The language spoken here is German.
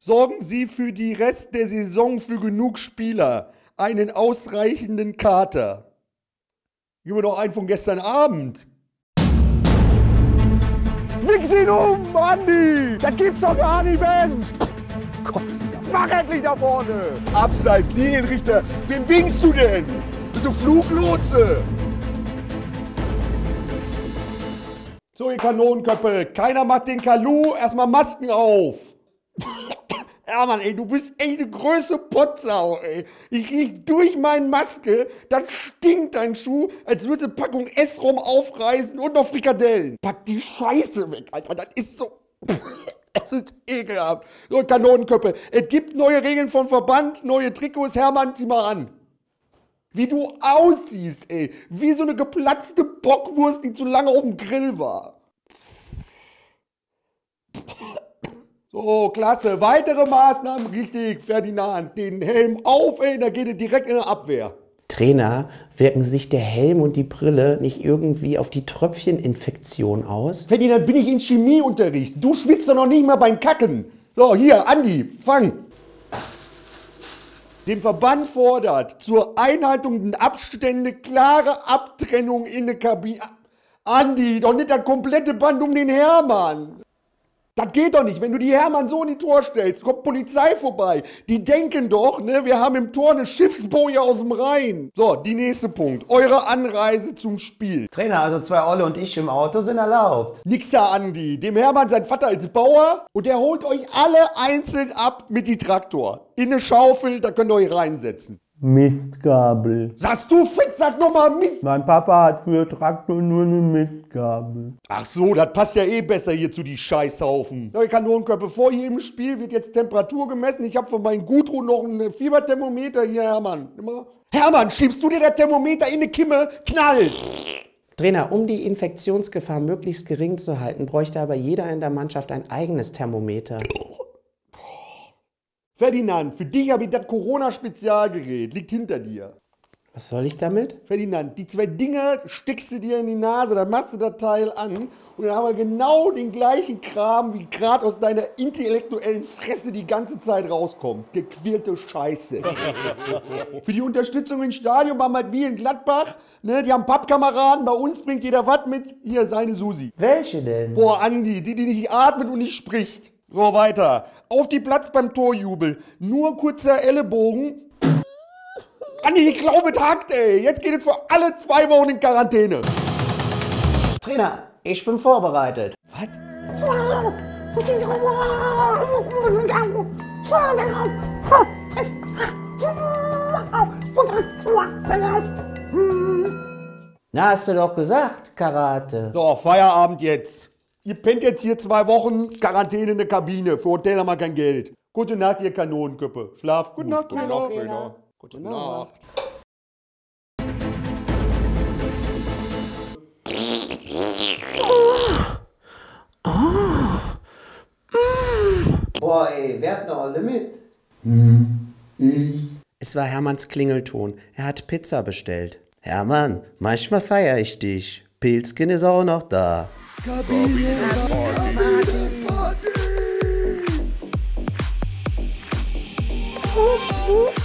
Sorgen Sie für die Rest der Saison für genug Spieler. Einen ausreichenden Kater. Gib mir doch einen von gestern Abend. Wichs ihn um, Andi! Das gibt's doch gar nicht, Mensch! Kotzen. Mach endlich da vorne! Abseits, Linienrichter. Wen winkst du denn? Bist du Fluglotse? So, ihr Kanonenköpfe. Keiner macht den Kalu. Erstmal Masken auf. Ja, Mann, ey, du bist echt eine größte Potsau, ey. Ich riech durch meine Maske, dann stinkt dein Schuh, als würde eine Packung Essrom aufreißen und noch Frikadellen. Pack die Scheiße weg, Alter, das ist so... Es ist ekelhaft. So, Kanonenköpfe, es gibt neue Regeln vom Verband, neue Trikots. Hermann, zieh mal an. Wie du aussiehst, ey. Wie so eine geplatzte Bockwurst, die zu lange auf dem Grill war. So, klasse. Weitere Maßnahmen. Richtig, Ferdinand. Den Helm auf, ey. Da geht es direkt in der Abwehr. Trainer, wirken sich der Helm und die Brille nicht irgendwie auf die Tröpfcheninfektion aus? Ferdinand, bin ich in Chemieunterricht. Du schwitzt doch noch nicht mal beim Kacken. So, hier, Andi, fang. Den Verband fordert zur Einhaltung der Abstände klare Abtrennung in der Kabine. Andi, doch nicht das komplette Band um den Hermann. Das geht doch nicht, wenn du die Hermann so in die Tor stellst, kommt Polizei vorbei. Die denken doch, ne, wir haben im Tor eine Schiffsboje aus dem Rhein. So, die nächste Punkt. Eure Anreise zum Spiel. Trainer, also 2 Olle und ich im Auto sind erlaubt. Nix da, Andi. Dem Hermann sein Vater ist Bauer und der holt euch alle einzeln ab mit die Traktor. In eine Schaufel, da könnt ihr euch reinsetzen. Mistgabel. Sagst du, Fick, sag nochmal Mist. Mein Papa hat für Traktor nur eine Mistgabel. Ach so, das passt ja eh besser hier zu die Scheißhaufen. Ja, Kanonenköpfe, vor jedem Spiel wird jetzt Temperatur gemessen. Ich habe von meinem Gudrun noch ein Fieberthermometer hier, Hermann. Hermann, schiebst du dir das Thermometer in eine Kimme? Knallt! Trainer, um die Infektionsgefahr möglichst gering zu halten, bräuchte aber jeder in der Mannschaft ein eigenes Thermometer. Ferdinand, für dich habe ich das Corona-Spezialgerät. Liegt hinter dir. Was soll ich damit? Ferdinand, die 2 Dinger steckst du dir in die Nase, dann machst du das Teil an und dann haben wir genau den gleichen Kram, wie gerade aus deiner intellektuellen Fresse die ganze Zeit rauskommt. Gequirlte Scheiße. Für die Unterstützung im Stadion machen wir wie in Gladbach. Ne, die haben Pappkameraden, bei uns bringt jeder was mit. Hier, seine Susi. Welche denn? Boah, Andi, die nicht atmet und nicht spricht. So, weiter. Auf die Platz beim Torjubel. Nur kurzer Ellenbogen. Andi, ich glaube, es hackt, ey. Jetzt geht es für alle 2 Wochen in Quarantäne. Trainer, ich bin vorbereitet. Was? Na, hast du doch gesagt, Karate. So, Feierabend jetzt. Ihr pennt jetzt hier 2 Wochen Quarantäne in der Kabine. Für Hotel haben wir kein Geld. Gute Nacht, ihr Kanonenköpfe. Schlaf. Gute Nacht, Trainer. Gute Nacht. Boah, ey, wer hat noch alle mit? Ich. Es war Hermanns Klingelton. Er hat Pizza bestellt. Hermann, manchmal feiere ich dich. Pilzkin ist auch noch da. Kabine Party.